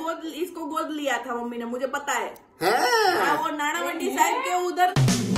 इसको गोद लिया था मम्मी ने, मुझे पता है। वो नानावटी साइड के उधर।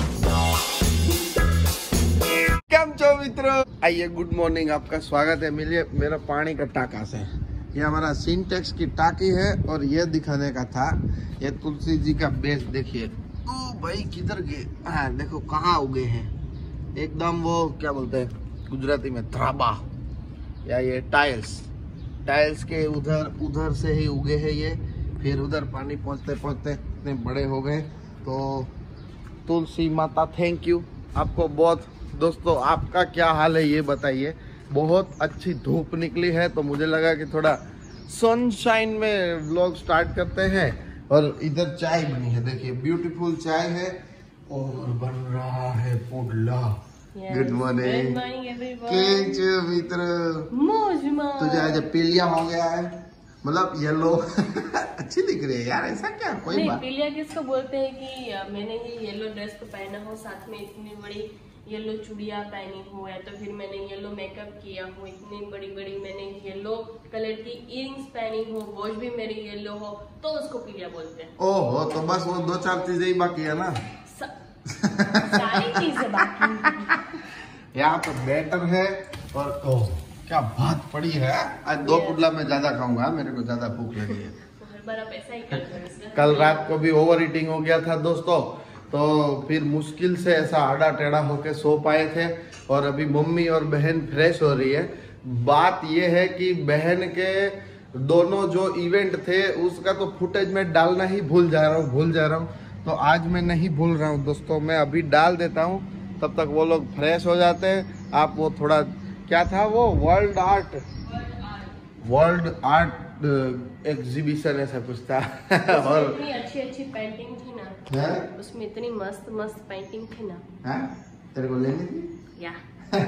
केम छो मित्रों, आइए गुड मॉर्निंग, आपका स्वागत है मिलिए मेरा पानी का टाका से। ये हमारा सिंटेक्स की टाकी है और ये दिखाने का था, ये तुलसी जी का बेस देखिए। ओ भाई किधर गए? हाँ देखो कहाँ उगे हैं, एकदम वो क्या बोलते हैं गुजराती में थ्राबा, या ये टाइल्स के उधर से ही उगे हैं ये। फिर उधर पानी पहुँचते पहुँचते इतने बड़े हो गए। तो तुलसी माता थैंक यू आपको बहुत। दोस्तों आपका क्या हाल है ये बताइए। बहुत अच्छी धूप निकली है तो मुझे लगा कि थोड़ा सनशाइन में व्लॉग स्टार्ट करते हैं। और इधर चाय बनी है, देखिए ब्यूटीफुल चाय है और बन रहा है पुडला। गुड मॉर्निंग मित्र, तुझे आज पीलिया हो गया है, मतलब येलो अच्छी दिख रही है यार, ऐसा क्या कोई नहीं, बात? पीलिया किसको बोलते हैं कि मैंने ये येलो ड्रेस तो पहना हो, साथ में इतनी बड़ी येलो चूड़ियां पहनी हो, या तो फिर मैंने येलो मेकअप किया हो, इतनी बड़ी बड़ी मैंने येलो कलर की इयरिंग्स पहनी हो, वॉच भी मेरी येलो हो, तो उसको पीलिया बोलते हैं। ओहो, तो बस वो 2-4 चीजें ही बाकी है ना, सारी चीजें बाकी। यहाँ पर बैटर है और ओह क्या बात पड़ी है। आज 2 पुडला में ज्यादा खाऊंगा, मेरे को ज्यादा भूख लगी है। हर बार आप ऐसा ही करते हैं। कल रात को भी ओवर ईटिंग हो गया था दोस्तों, तो फिर मुश्किल से ऐसा आड़ा टेढ़ा होके सो पाए थे। और अभी मम्मी और बहन फ्रेश हो रही है। बात ये है कि बहन के दोनों जो इवेंट थे उसका तो फुटेज में डालना ही भूल जा रहा हूँ। तो आज मैं नहीं भूल रहा हूँ दोस्तों, मैं अभी डाल देता हूँ, तब तक वो लोग फ्रेश हो जाते हैं। आप वो थोड़ा क्या था वो वर्ल्ड आर्ट एग्जीबिशन ऐसा कुछ था और इतनी अच्छी पेंटिंग थी ना, उसमें इतनी मस्त पेंटिंग थी ना। तेरे को लेनी थी या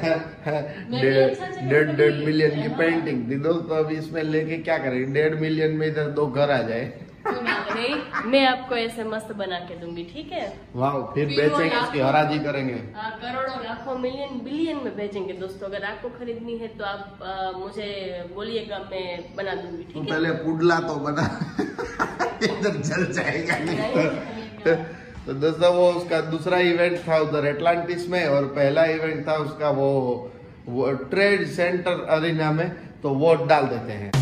1.5 मिलियन की पेंटिंग थी दोस्तों। अभी इसमें लेके क्या करेंगे, 1.5 मिलियन में इधर 2 घर आ जाए। नहीं, मैं आपको ऐसे मस्त बना के दूंगी, ठीक है? वाह, फिर बेचेंगे, इसकी हराजी करेंगे, करोड़ों लाखों मिलियन बिलियन में बेचेंगे दोस्तों। अगर आपको खरीदनी है तो आप मुझे बोलिएगा, मैं बना दूंगी, ठीक है? पहले पुडला तो बना इधर चल जाएगा नहीं। तो दोस्तों वो उसका दूसरा इवेंट था उधर एटलांटिस में, और पहला इवेंट था उसका वो ट्रेड सेंटर अरीना में। तो वो डाल देते हैं।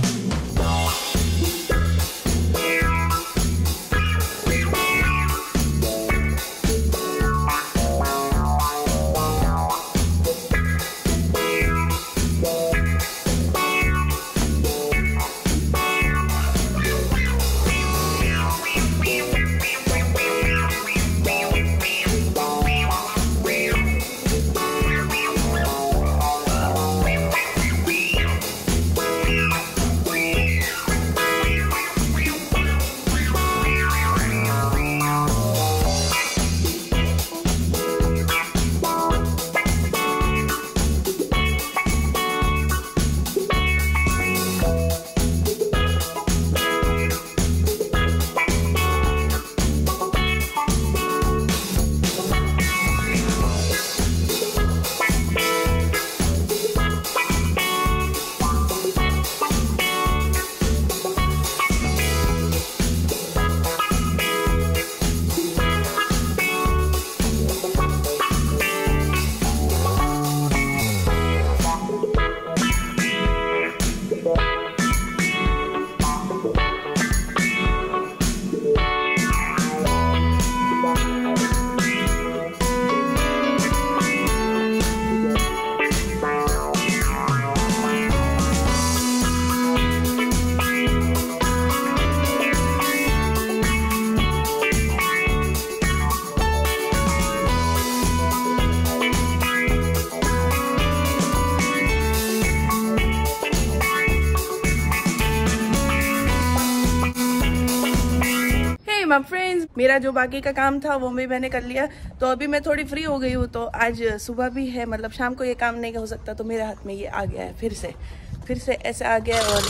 माय फ्रेंड्स, मेरा जो बाकी का काम था वो भी मैंने कर लिया। तो अभी मैं थोड़ी फ्री हो गई हूँ। तो आज सुबह भी है, मतलब शाम को ये काम नहीं हो सकता, तो मेरे हाथ में ये आ गया है, फिर से ऐसे आ गया है।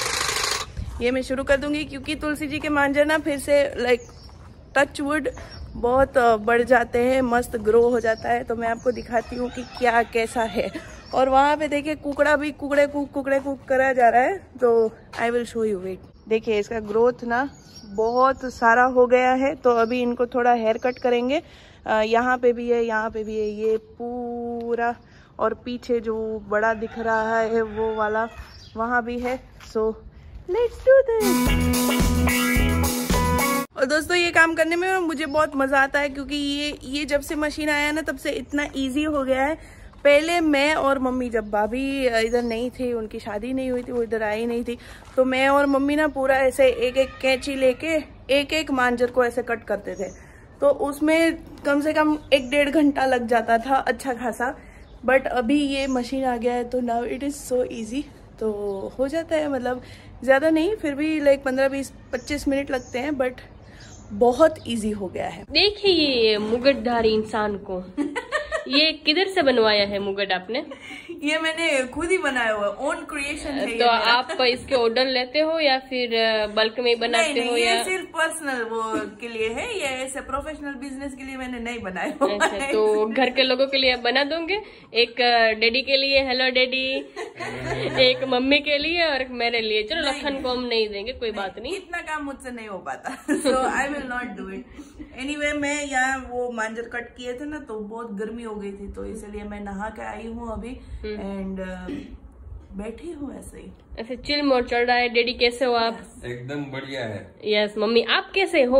और ये मैं शुरू कर दूंगी क्योंकि तुलसी जी के मांजर ना फिर से लाइक टच वुड बहुत बढ़ जाते हैं, मस्त ग्रो हो जाता है। तो मैं आपको दिखाती हूँ कि क्या कैसा है। और वहाँ पे देखिए कुकड़ा भी कुकड़े कूक करा जा रहा है। तो I will show you, wait. देखिए इसका ग्रोथ ना बहुत सारा हो गया है। तो अभी इनको थोड़ा हेयर कट करेंगे। यहाँ पे भी है, यहाँ पे भी है, ये पूरा, और पीछे जो बड़ा दिख रहा है वो वाला वहाँ भी है। So let's do this. और दोस्तों ये काम करने में मुझे बहुत मजा आता है, क्योंकि ये जब से मशीन आया ना तब से इतना इजी हो गया है। पहले मैं और मम्मी, जब भाभी इधर नहीं थी, उनकी शादी नहीं हुई थी, वो इधर आई नहीं थी, तो मैं और मम्मी ना पूरा ऐसे एक एक कैंची लेके एक एक मांजर को ऐसे कट करते थे। तो उसमें कम से कम 1-1.5 घंटा लग जाता था अच्छा खासा। बट अभी ये मशीन आ गया है तो now it is so easy, तो हो जाता है। मतलब ज्यादा नहीं, फिर भी लाइक 15-20-25 मिनट लगते हैं, बट बहुत इजी हो गया है। देखिए ये मुगटधारी इंसान को ये किधर से बनवाया है मुगट आपने? ये मैंने खुद ही बनाया हुआ, ओन क्रिएशन है। तो आप इसके ऑर्डर लेते हो या फिर बल्क में बनाते नहीं, हो? ये या सिर्फ पर्सनल वो के लिए है, ये ऐसे प्रोफेशनल बिजनेस के लिए मैंने नहीं बनाया हुआ अच्छा, है। तो घर के लोगों के लिए आप बना दोगे? एक डैडी के लिए हेलो डैडी, एक मम्मी के लिए और एक मेरे लिए। चलो लखन को हम नहीं देंगे, कोई बात नहीं, इतना काम मुझसे नहीं हो पाता। So I will not do it. Anyway मैं यहाँ वो मांजर कट किए थे ना, तो बहुत गर्मी हो गई थी, तो इसलिए मैं नहा के आई हूँ अभी एंड बैठी हूँ ऐसे ही। ऐसे चिल मोड चल रहा है। डैडी कैसे हो आप? एकदम बढ़िया है। यस मम्मी आप कैसे हो?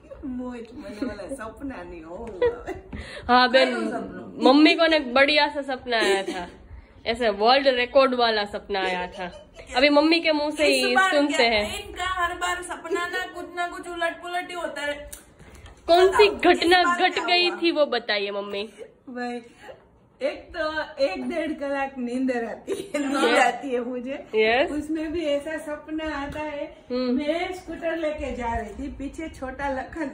सपना नहीं हो। हाँ बहन, मम्मी को ना बढ़िया सा सपना आया था, ऐसे वर्ल्ड रिकॉर्ड वाला सपना आया था। अभी मम्मी के मुंह से ही सुनते हैं। इनका हर बार सपना ना कुछ उलट पुलट ही होता है। कौन सी घटना घट गई थी वो बताइए मम्मी। भाई एक तो 1-1.5 कलाक नींद आती है मुझे। Yes. उसमें भी ऐसा सपना आता है, मैं स्कूटर लेके जा रही थी, पीछे छोटा लखन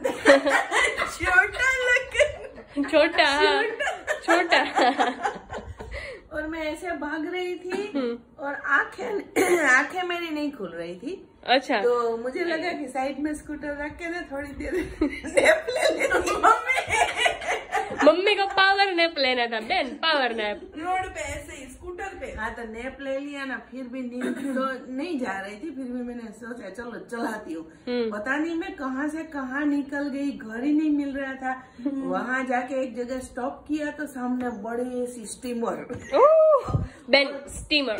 छोटा और मैं ऐसे भाग रही थी और आंखें मेरी नहीं खुल रही थी। अच्छा, तो मुझे लगा कि साइड में स्कूटर रख के ना थोड़ी देर नैप ले लेती। मम्मी को पावर नैप लेना था बहन, पावर नैप रोड पे ऐसे ही स्कूटर पे। हाँ तो नैप ले लिया ना, फिर भी नींद तो नहीं जा रही थी, फिर भी मैंने सोचा चलो चलाती हूँ। पता नहीं मैं कहाँ से कहाँ निकल गई, घर ही नहीं मिल रहा था। वहाँ जाके एक जगह स्टॉप किया तो सामने बड़ी सी स्टीमर। बहन स्टीमर,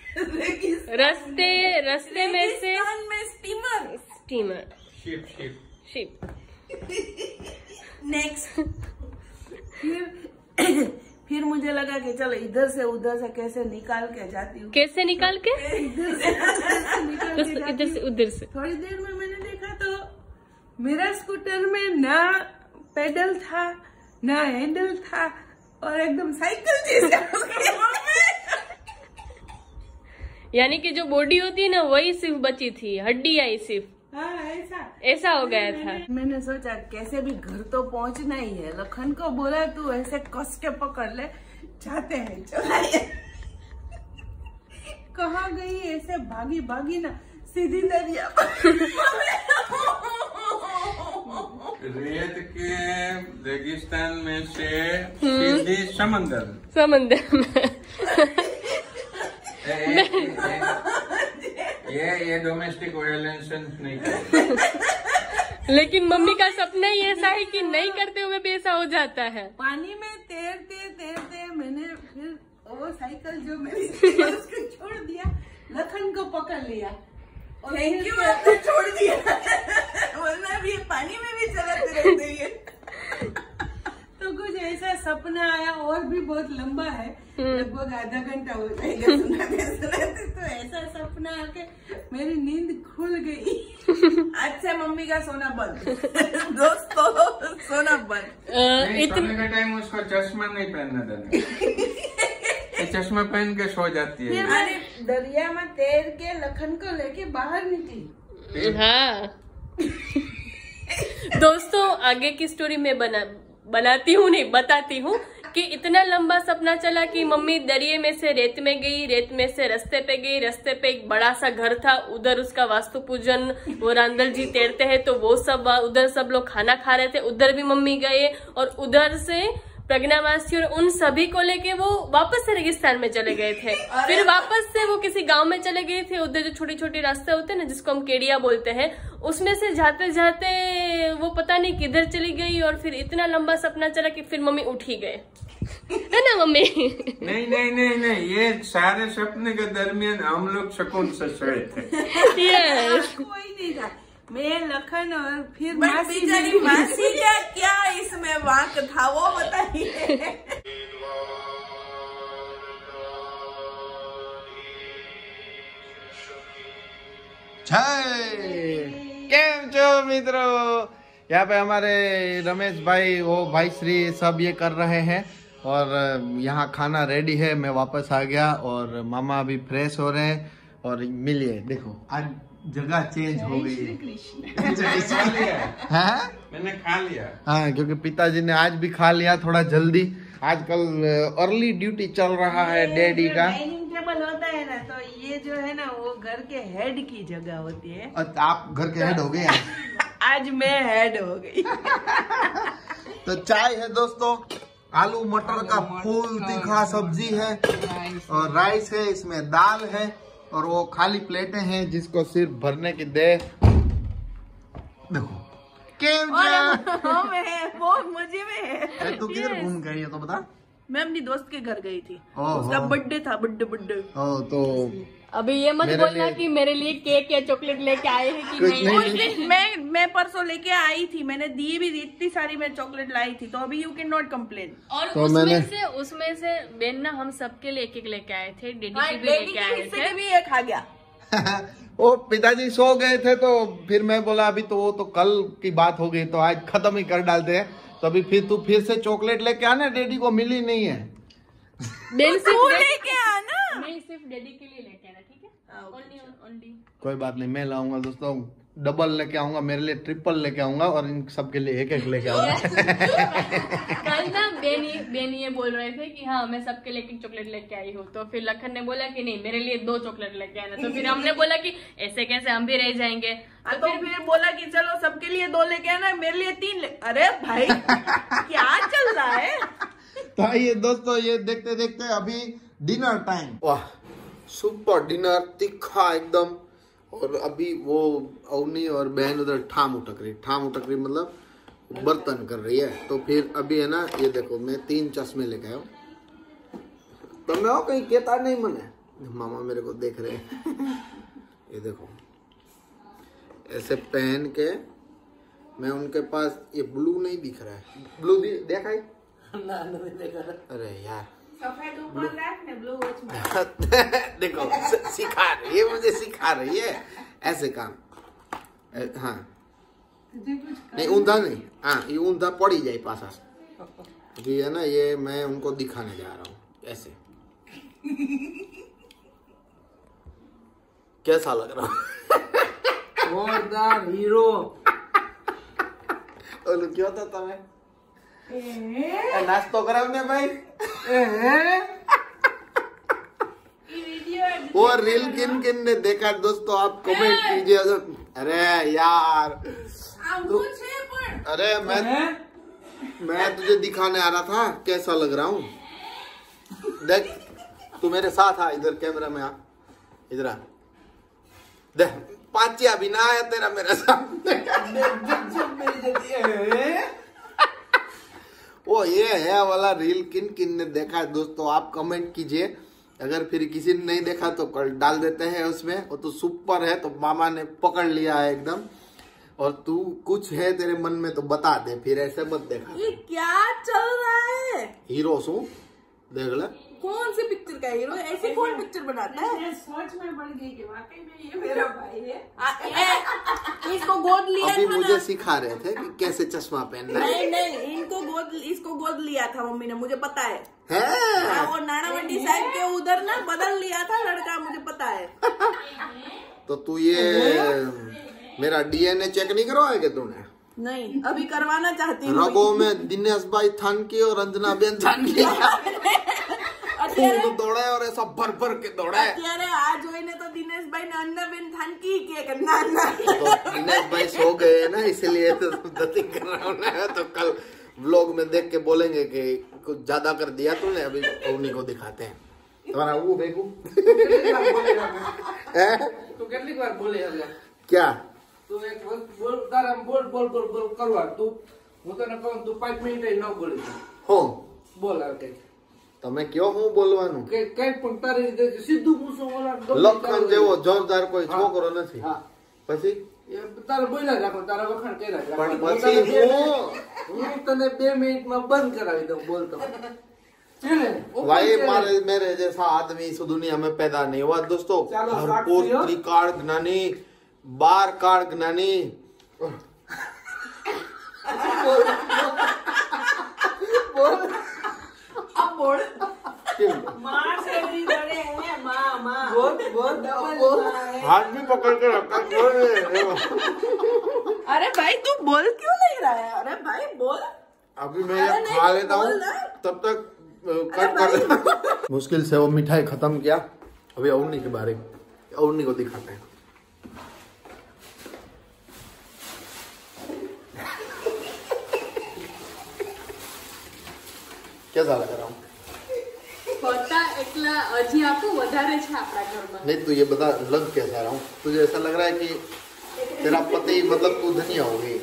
रास्ते में से स्टीमर शिप। नेक्स्ट फिर मुझे लगा कि चलो इधर से उधर से कैसे निकाल के जाती हूँ। कैसे निकाल के? इधर से इधर से उधर से। थोड़ी देर में मैंने देखा तो मेरा स्कूटर में ना पेडल था ना हैंडल था और एकदम साइकिल जैसा। यानी कि जो बॉडी होती है ना वही सिर्फ बची थी, हड्डी आई सिर्फ। हाँ ऐसा हो गया था। मैंने सोचा कैसे भी घर तो पहुंचना ही है। लखन को बोला तू ऐसे कस के पकड़ ले, जाते हैं चलाइए। कहाँ गई ऐसे भागी ना सीधी दरिया रेत के रेगिस्तान में से सीधी समंदर में। ये डोमेस्टिक वायलेंस नहीं करते। लेकिन मम्मी का सपना ही ऐसा है कि नहीं करते हुए भी ऐसा हो जाता है। पानी में तैरते मैंने फिर वो साइकिल जो मेरी उसको छोड़ दिया, लखन को पकड़ लिया। थैंक यू, आपने छोड़ दिया, वरना भी पानी में भी चलाते रहते हैं। तो कुछ ऐसा सपना आया, और भी बहुत लंबा है, लगभग आधा घंटा हो जाएगा सुनाते। तो ऐसा सपना आके मेरी नींद खुल गई। आज से मम्मी का सोना बंद। दोस्तों सोना बंद। सोने का टाइम उसको चश्मा नहीं पहनना देना। चश्मा पहन के सो जाती है। अरे दरिया में तैर के लखन को लेके बाहर निकली। हाँ दोस्तों आगे की स्टोरी में बनाती हूँ, नहीं बताती हूँ कि इतना लंबा सपना चला कि मम्मी दरिये में से रेत में गई, रेत में से रास्ते पे गई, रास्ते पे एक बड़ा सा घर था, उधर उसका वास्तु पूजन, वो रांदल जी तैरते हैं तो वो सब उधर सब लोग खाना खा रहे थे, उधर भी मम्मी गए और उधर से प्रज्ञा मासी और उन सभी को लेके वो वापस से रेगिस्तान में चले गए थे। फिर वापस से वो किसी गांव में चले गए थे। उधर जो छोटे छोटे रास्ते होते हैं ना, जिसको हम केड़िया बोलते हैं, उसमें से जाते जाते वो पता नहीं किधर चली गई और फिर इतना लंबा सपना चला कि फिर मम्मी उठ ही गए, है ना मम्मी? नहीं नहीं नहीं नहीं, ये सारे सपने के दरमियान हम लोग सुकून से सोए थे। यस। कोई नहीं था, मैं, लखन और फिर बेचारी मासी क्या इसमें वाक था वो बताइए। केम छो मित्रों, यहाँ पे हमारे रमेश भाई, वो भाई श्री सब ये कर रहे हैं और यहाँ खाना रेडी है। मैं वापस आ गया और मामा अभी फ्रेश हो रहे हैं। और मिलिए, देखो आज जगह चेंज हो गई है। मैंने खा लिया। हाँ, क्योंकि पिताजी ने आज भी खा लिया थोड़ा जल्दी। आजकल अर्ली ड्यूटी चल रहा है डैडी का। डाइनिंग टेबल होता है ना, तो ये जो है ना वो घर के हेड की जगह होती है। आप घर के हेड हो गए आज मैं हेड हो गई। तो चाय है दोस्तों, आलू मटर का फूल तीखा सब्जी है और राइस है, इसमें दाल है और वो खाली प्लेटें हैं जिसको सिर्फ भरने की दे। देखो वो मजे में है। तू किधर घूम गई है तो बता। मैं अपनी दोस्त के घर गई थी, ओहो। उसका बर्थडे था, बर्थडे। तो अभी ये मत मेरे बोलना लिए- कि मेरे लिए केक या चॉकलेट लेके आए हैं कि कुछ नहीं। नहीं। मैं परसों लेके आई थी, मैंने दी भी, इतनी सारी मैं चॉकलेट लाई थी, तो अभी यू कैन नॉट कंप्लेन। और तो उसमें से बेन ना हम सबके लिए एक एक लेके आए थे, डेडी के भी लेके आए हिस्से थे। के भी एक आ गया। वो पिताजी सो गए थे तो फिर मैं बोला अभी तो वो तो कल की बात हो गई, तो आज खत्म ही कर डालते हैं। तो अभी फिर तू फिर से चॉकलेट लेके आना, डैडी को मिली नहीं है। बेन तू लेके आना। नहीं, सिर्फ डैडी के लिए लेके आना, ठीक है? ओनली कोई बात नहीं, मैं लाऊंगा दोस्तों, डबल लेके आऊंगा, मेरे लिए ट्रिपल लेके आऊंगा और इन सबके लिए एक एक लेके आऊंगा। कल ना बेन ये बोल रहे थे कि हाँ मैं सबके लिए एक चॉकलेट लेके आई हूँ, तो फिर लखन ने बोला कि नहीं मेरे लिए 2 चॉकलेट लेके आना। तो फिर हमने बोला कि ऐसे कैसे, हम भी रह जाएंगे। तो फिर बोला कि चलो सबके लिए 2 लेके आना, मेरे लिए 3 अरे भाई क्या चल रहा है? तो आइए दोस्तों, ये देखते देखते अभी डिनर टाइम। वाह, सुपर डिनर, तीखा एकदम। और अभी वो अवनी और बहन उधर ठाम उटक रही मतलब बर्तन कर रही है। तो फिर अभी है ना, ये देखो मैं 3 चश्मे लेके आया हूँ। तो मैं कहीं कहता नहीं मने, मामा मेरे को देख रहे हैं। ये देखो ऐसे पहन के मैं उनके पास, ये ब्लू नहीं दिख रहा है, ब्लू देखा है? अरे यार सफेद ऊपर रख ने, ब्लू वॉच में। देखो सिखा रही है, मुझे सिखा रही है ऐसे काम। हाँ नहीं, ऊंधा नहीं, हाँ ये ऊंधा पड़ी जाए पासा। अभी है ना, ये मैं उनको दिखाने जा रहा हूँ ऐसे। कैसा लग रहा? जोरदार हीरो। ओलू क्यों था तुम्हें? नाश्तो कराओ ने भाई। वो रील किन किन ने देखा दोस्तों, आप कमेंट कीजिए। अरे यार अरे मैं तुझे दिखाने आ रहा था कैसा लग रहा हूँ। देख तू मेरे साथ आ, इधर कैमरा में आ, इधर आ। देख पाचिया भी ना आया तेरा मेरे सामने। वो ये है वाला रील किन किन ने देखा है दोस्तों, आप कमेंट कीजिए। अगर फिर किसी ने नहीं देखा तो कल डाल देते हैं उसमें। वो तो सुपर है, तो मामा ने पकड़ लिया है एकदम। और तू कुछ है तेरे मन में तो बता दे, फिर ऐसे मत देखा। ये क्या चल रहा है? हीरो सू देख ले, कौन सी पिक्चर का हीरो? ऐसी कौन पिक्चर बनाता है? मैं सोच में पड़ गई कि वाकई में ये मेरा भाई है। इसको गोद लिया अभी था मुझे ना? सिखा रहे थे कि कैसे चश्मा पहनना है। नहीं, इसको गोद लिया था मम्मी ने, मुझे पता है। है? वो नानावटी साहब के उधर ना बदल लिया था लड़का, मुझे पता है। तो तू ये मेरा डीएनए चेक नहीं करवाएगा तूने? नहीं, अभी करवाना चाहती हूँ। रगों में दिनेश भाई थानकी और अंजना बेन थानकी खूब दौड़े और ऐसा भर भर के दौड़े। अरे आज ने तो दिनेश भाई ने अन्ना बेन थानकी के करना। तो दिनेश भाई सो गए ना, इसलिए तो कर रहा हूँ ना। तो कल व्लॉग में देख के बोलेंगे कि कुछ ज्यादा कर दिया तूने। अभी उन्हीं को दिखाते हैं तुम्हारा वो बेगू। तू कितनी बार बोले क्या तू एक बोल तारा बोल बोल बोल बोल करवा तू હું તને કહું તું 5 મિનિટ ન બોલી हो બોલ આ કઈ તમે કયો હું બોલવાનું કઈ પણ તારી રીતે સીધું પૂછો ઓલા લખન જેવો જોરદાર કોઈ છોકરો નથી હા પછી તારે બોલ્યા રાખો તારા વખાણ કર્યા પણ રાખો પછી હું તને 2 મિનિટમાં બંધ કરાવી દઉં બોલતો भाई मेरे जैसा आदमी इस दुनिया में पैदा नहीं हुआ दोस्तों। चलो, भरपूर साक्षी हो। त्रिकाल ज्ञानी बार काल ज्ञानी अब बोल क्यों? माँ से भी बड़े हैं माँ माँ બોલ બોલ बोल हाथ भी पकड़ के रखा बोल रहे हो। अरे भाई तू बोल क्यों नहीं रहा है? अरे भाई बोल। अभी मैं ये खा लेता हूँ तब तक कट कर मुश्किल से वो मिठाई खत्म किया। अभी अवनी के बारे अवनी को दिखाते हैं। कैसा लग रहा हूँ? होता एकला हजी आपको વધારે છે આપણા ઘરમાં। नहीं तो ये बता लग कैसा रहा हूँ? तुझे ऐसा लग रहा है कि तेरा पति मतलब तू धनिया हो गई?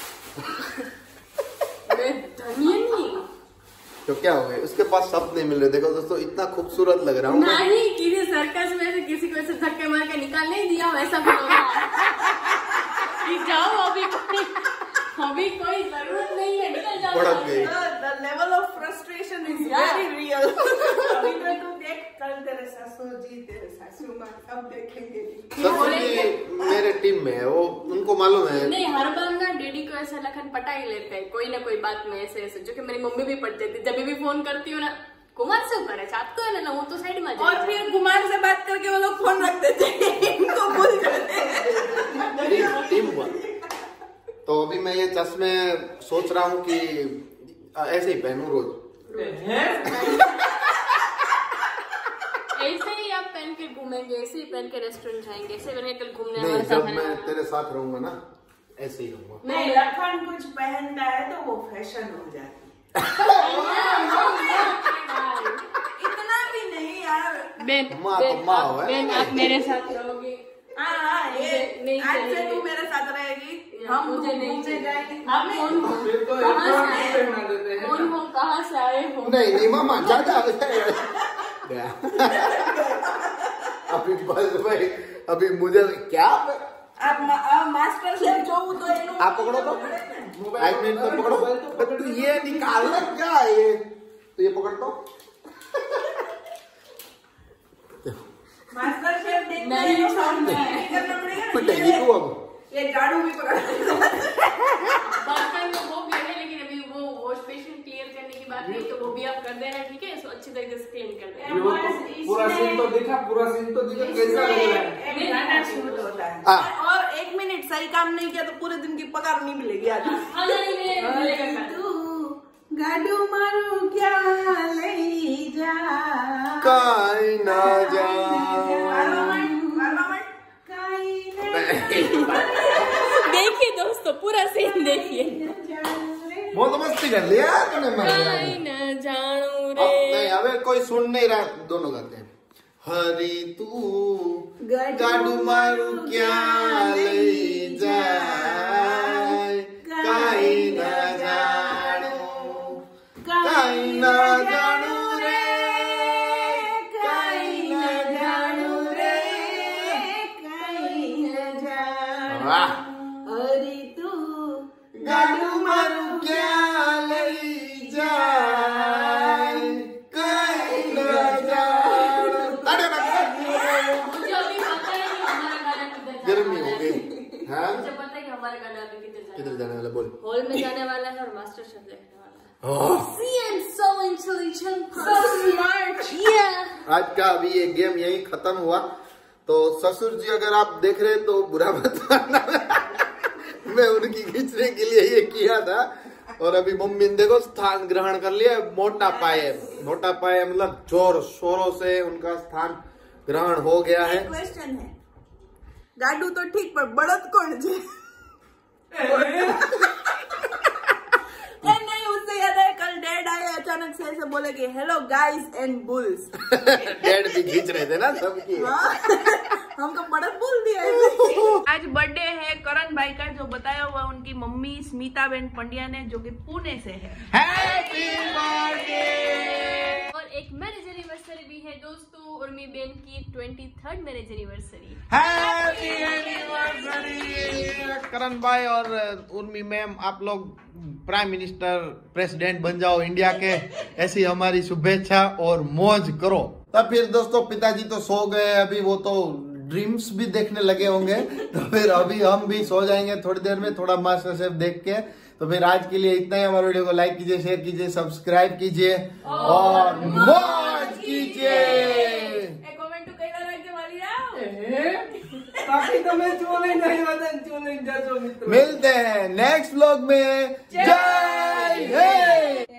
मैं धनिया नहीं तो क्या हो गया? उसके पास शब्द नहीं मिल रहे। देखो दोस्तों इतना खूबसूरत लग रहा हूँ मैं। नहीं किसी सर्कस में से किसी को ऐसे धक्के मार के निकाल नहीं दिया वैसा बोला कि जाओ अभी कोई जरूरत नहीं है निकल जाओ। भड़क गई। The level of frustration is very real. अभी तो तू देख कल तेरे ससुर जी तेरे सासू माँ सब देखेंगे। ससुर जी मेरे टीम में है वो उनको मालूम है। नहीं हर बार ना डैडी को ऐसा लखन पटा ही लेते हैं कोई ना कोई बात में ऐसे ऐसे जो कि मेरी मम्मी भी पढ़ती थी। जब भी फोन करती हूँ ना कुमार से करे आपको है ना वो तो साइड में और फिर कुमार से बात करके वो लोग फोन रख देते हैं, इनको भूल जाते हैं। Team work. तो अभी मैं ये चश्मे सोच रहा हूँ कि ऐसे ही पहनूं रोज। ऐसे ही आप पहन के घूमेंगे ऐसे ही पहन के रेस्टोरेंट जाएंगे ऐसे पहन के कल घूमने नहीं हमारे जब साथ मैं है। तेरे साथ रहूंगा ना ऐसे ही रहूंगा। नहीं लखन कुछ पहनता है तो वो फैशन हो जाती है। इतना भी नहीं यार। बेन माँ तो माँ हो, है? बेन आप मेरे साथ रहोगे। हाँ ये नहीं आज से चाहिए। तू मेरे साथ रहेगी हम मुझे नहीं चाहिए। आप कौन हो? फिर तो एक कहाँ और से आए? पहना देते हैं कौन हो कहाँ से आए हो? नहीं नहीं मामा ज्यादा अभी बस भाई अभी मुझे क्या अब मास्टर शेफ जो तो आप पकड़ो तो 5 मिनट तो पकड़ो। तू ये निकाल क्या है ये तो ये पकड़ तो मास्टर शेफ देख नहीं छोड़ना है। पिटेगी तू अब। ये झाड़ू भी पकड़ बर्तन में वो भी है लेकिन अभी वो वॉश बेसिन क्लियर करने की बात नहीं तो वो भी आप कर देना ठीक है। इसको अच्छी तरीके से क्लीन कर देना। पूरा सीन तो दिखा कैसा लग रहा है। गाना शूट होता है। हाँ। और 1 मिनट सही काम नहीं किया तो पूरे दिन की पगार नहीं मिलेगी आज। खाना नहीं मिलेगा। तू गाडू मारू क्या ले जा काई ना जा देखिए दोस्तों पूरा सीन देखिए। बहुत मस्ती कर लिया तूने काई न जानू अब रे। नहीं अबे कोई सुन नहीं रहा दोनों गाते हैं। हरी तू गाडू मारू क्या ले जाए काई ना जानू काई ना जानू रे काई न जानू रे काई न जानू वाह हरी तू गाडू मारू क्या ले जाए काई ना जानू अरे मुझे अभी पता है कि हमारा गाना किधर जाने गर्मी वाला हो है। गई हाँ मुझे पता है कि हमारा गाना अभी किधर जाने वाला बोल। हॉल में जाने वाला है और मास्टर शेफ देखने वाला है। ओह, See, I'm so intelligent. so smart Yeah. आज का अभी ये गेम यही खत्म हुआ। तो ससुर जी अगर आप देख रहे हैं तो बुरा मत मानना। मैं उनकी खींचने के लिए ये किया था। और अभी मम्मी ने देखो स्थान ग्रहण कर लिया। मोटा पाए मतलब जोर शोरों से उनका स्थान ग्रहण हो गया है। क्वेश्चन है गाडू तो ठीक पर बड़द कौन जी? नहीं उससे याद है कल डैड आए अचानक से ऐसे कि hello guys and bulls. Dad भी खींच रहे थे ना सबकी। हमको बड़ा बोल दिया है। आज बर्थडे है करण भाई का, जो बताया हुआ उनकी मम्मी स्मिता बेन पंड्या ने, जो कि पुणे से है। Happy birthday. और एक मैरिज एनिवर्सरी भी है दोस्तों, उर्मी बेन की 23rd marriage anniversary. Happy anniversary Karan bhai और उर्मी मैम, आप लोग प्राइम मिनिस्टर प्रेसिडेंट बन जाओ इंडिया के, ऐसी हमारी शुभेच्छा और मौज करो। तब फिर दोस्तों पिताजी तो सो गए, अभी वो तो ड्रीम्स भी देखने लगे होंगे, तो फिर अभी हम भी सो जाएंगे थोड़ी देर में, थोड़ा मास्टर शेफ देख के। तो फिर आज के लिए इतना ही। हमारे वीडियो को लाइक कीजिए, शेयर कीजिए, सब्सक्राइब कीजिए और मौज कीजिए। कमेंट तो कई तरह के वाली आओ। मिलते हैं नेक्स्ट व्लॉग में। जय हिंद।